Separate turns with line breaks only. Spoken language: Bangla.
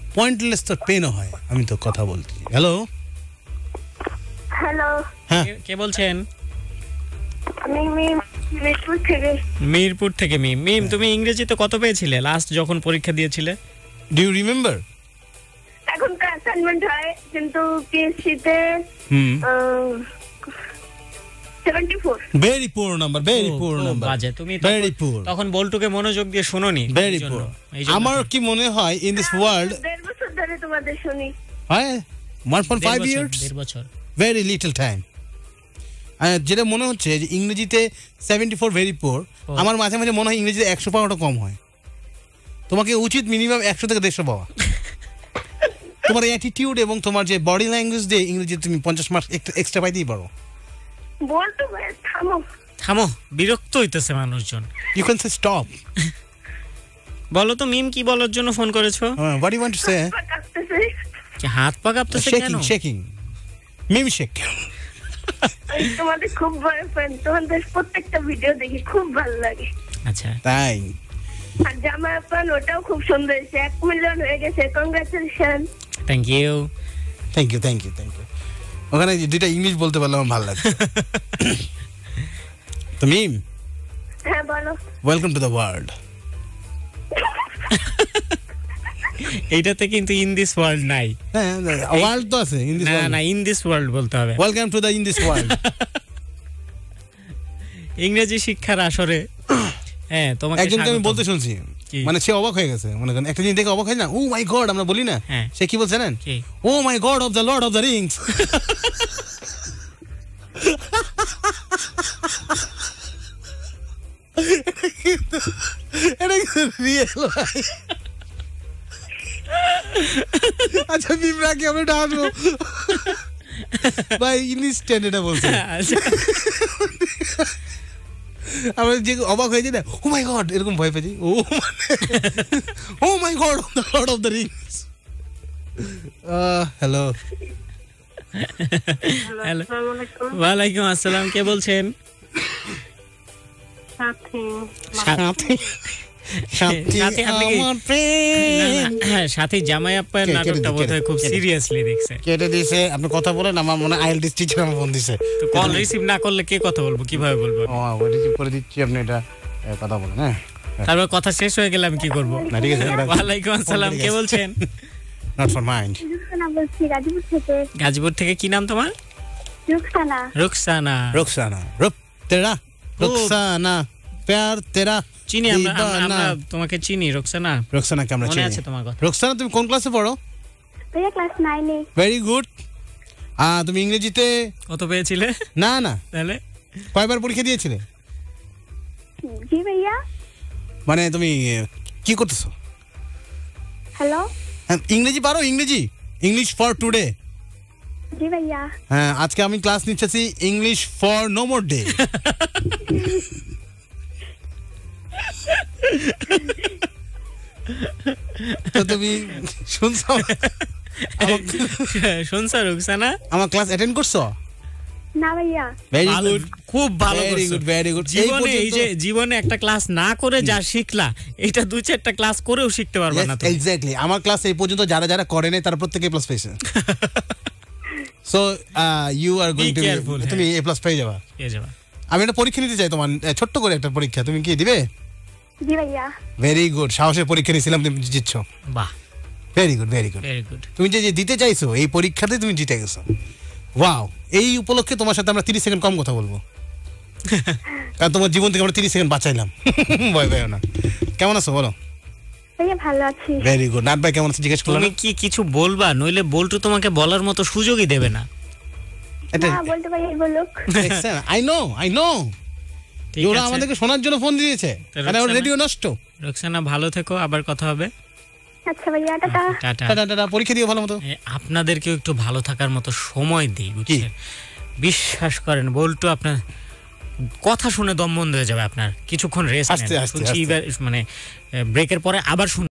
পয়েন্টলেস তো পেনও হয়। আমি তো কথা বলছি। হ্যালো
হ্যালো,
হ্যাঁ
কে বলছেন?
আমি
মিরপুর থেকে মিম, তুমি ইংরেজিতে কত পেয়েছিলে লাস্ট যখন পরীক্ষা দিয়েছিলে?
Do you remember?
এখন অ্যাসাইনমেন্ট হয় কিন্তু পিএসসিতে 74।
Very poor number, very poor number.
বাজে, তুমি
ভেরি পুয়ার।
তখন বল্টুকে মনোযোগ দিয়ে শোনোনি।
Very poor. আমার কি মনে হয় ইন দিস ওয়ার্ল্ড
1.5 বছর ধরে তোমাদের শুনি।
হ্যাঁ 1.5 ইয়ার্স,
1.5 বছর,
ভেরি লিটল টাইম। যেটা মনে হচ্ছে যে ইংরেজিতে 74 ভেরি পুয়ার, আমার মাঝে মাঝে মনে হয় ইংরেজিতে 100 পাওয়াটা কম হয়। তোমাকে উচিত মিনিমাম 100 থেকে 150 পাওয়া। তোমার অ্যাটিটিউড এবং তোমার যে বডি ল্যাঙ্গুয়েজ দিয়ে ইংরেজিতে তুমি 50 মার্কস এক্সট্রা পাইতেই পারো।
বলতো থামো
থামো, বিরক্ত হইতেছে মানুষজন।
You can say stop.
বলো তো মিম, কি বলার জন্য ফোন করেছো?
What you want to say?
হাত পা কাঁপতেছে কেন?
Shaking Mim shake.
তোমাদের খুব বড় ফ্যান, তোমাদের প্রত্যেকটা ভিডিও দেখি খুব ভালো লাগে।
আচ্ছা
তাই?
আর জামা প্যান্ট ওটাও খুব সুন্দর হয়েছে, 1 মিলিয়ন হয়ে গেছে, কংগ্রাচুলেশন।
Thank you.
ওখানে দুইটা ইংলিশ বলতে পারলে আমার ভালো লাগে। তো মিম,
হ্যাঁ বলো।
Welcome to the world.
এইটাতে কিন্তু ইন দিস ওয়ার্ল্ড নাই।
হ্যাঁ ওয়ার্ল্ড তো আছে, ইন দিস ওয়ার্ল্ড
না, ইন দিস ওয়ার্ল্ড বলতে হবে।
Welcome to the in this world.
ইংরেজি শিক্ষার আসরে হ্যাঁ তোমাকে
একজনকে আমি বলতে শুনছি, মানে সে অবাক হয়ে গেছে, মনে করেন একটা জিনিস দেখে অবাক হয় না, ও মাই গড আমরা বলি না, সে কি বলছে জানেন? Oh my god of the Lord of the Rings. এটা কিন্তু রিয়েল ভাই। আচ্ছা বিমরা কি আমরা আসবো ভাই, ইংলিশ স্ট্যান্ড এটা বলছে। আমরা যে অবাক হয়েছি না, ও মাই গড এরকম ভয় পেয়েছি, oh my god of the Lord of the Rings. Hello
hello, ওয়ালাইকুম আসসালাম, কে বলছেন? সাথে জামাই আপ্পার নাটকটা বোধহয় খুব সিরিয়াসলি দেখছে,
কেটে দিয়েছে। আপনি কথা বলেন, আমার মনে হয় আইএলটিএস টিচার আমার ফোন দিছে।
তো কল রিসিভ না করলে কে কথা বলবো, কিভাবে বলবো?
রিসিভ করে দিচ্ছি, আপনি এটা কথা বলেন। হ্যাঁ
তারপর কথা শেষ হয়ে গেলে আমি কি করবো?
না ঠিক আছে।
ওয়ালাইকুম আসসালাম, কে বলছেন?
Not for mind.
রুকসানা বলছি, গাজীপুর থেকে।
গাজীপুর থেকে, কি নাম তোমার?
রুকসানা।
রুকসানা।
রুকসানা তেরা, রুকসানা প্যার তেরা।
চিনি আমরা তোমাকে চিনি রুকসানা।
রুকসানাকে আমরা চিনি।
মনে আছে তোমার কথা?
রুকসানা তুমি কোন ক্লাসে পড়ো?
ভাইয়া ক্লাস 9 এ।
Very good. তুমি ইংরেজিতে
কত পেয়েছিলে?
না
তাহলে
কয়বার পরীক্ষা দিয়েছিলে?
জি ভাইয়া।
মানে তুমি কি করতেছো?
হ্যালো,
ইংরেজি পারো? English for today.
জি ভাইয়া।
হ্যাঁ আজকে আমি ক্লাস নিচ্ছি English for no more day. তো তুমি শুনছো
রুকসানা?
আমার ক্লাস অ্যাটেন্ড করছো?
না ভাইয়া।
ভেরি গুড,
খুব ভালো,
ভেরি গুড।
জীবনে একটা ক্লাস না করে যা শিখলা, এটা 2-4টা ক্লাস করেও শিখতে পারবে না।
এক্স্যাক্টলি, আমার ক্লাস এই পর্যন্ত যারা করে নাই তারা প্রত্যেকে এ প্লাস পেয়েছে। So you are going to, তুমি এ প্লাস পেয়ে যাবা। আমি একটা পরীক্ষা নিতে চাই তোমার, ছোট্ট করে একটা পরীক্ষা, তুমি কি দিবে?
জি ভাইয়া।
ভেরি গুড, সাহসের পরীক্ষা নিয়েছিলাম, তুমি জিতছো।
বাহ,
ভেরি গুড। তুমি যে দিতে চাইছো এই পরীক্ষাতে তুমি জিতে গেছো। ওয়াও, এই উপলক্ষে তোমার সাথে আমরা 30 সেকেন্ড কম কথা বলবো, কারণ তোমার জীবন থেকে আমরা 30 সেকেন্ড বাঁচাইলাম। ভয় পাইও না। কেমন আছো বলো?
ভাইয়া ভালো আছি।
Very good. নাট ভাই কেমন আছো জিজ্ঞেস করলাম।
তুমি কি কিছু বলবা? নইলে বল্টু তোমাকে বলার মতো সুযোগই দেবে না।
না বলতে ভাইয়া বলুক।
আই নো ওরা আমাদেরকে শোনার জন্য ফোন দিয়েছে, কারণ রেডিও নষ্ট।
রুকসানা ভালো থেকো, আবার কথা হবে।
আচ্ছা ভাইয়া, টাটা।
পরীক্ষা দিও ভালো মতো।
আপনাদেরকেও একটু ভালো থাকার মতো সময় দিই, বুঝছেন? বিশ্বাস করেন বল্টু আপনার কথা শুনে দম বন্ধ হয়ে যাবে আপনার। কিছুক্ষণ রেস্ট নেন, মানে ব্রেকের পরে আবার শুনুন।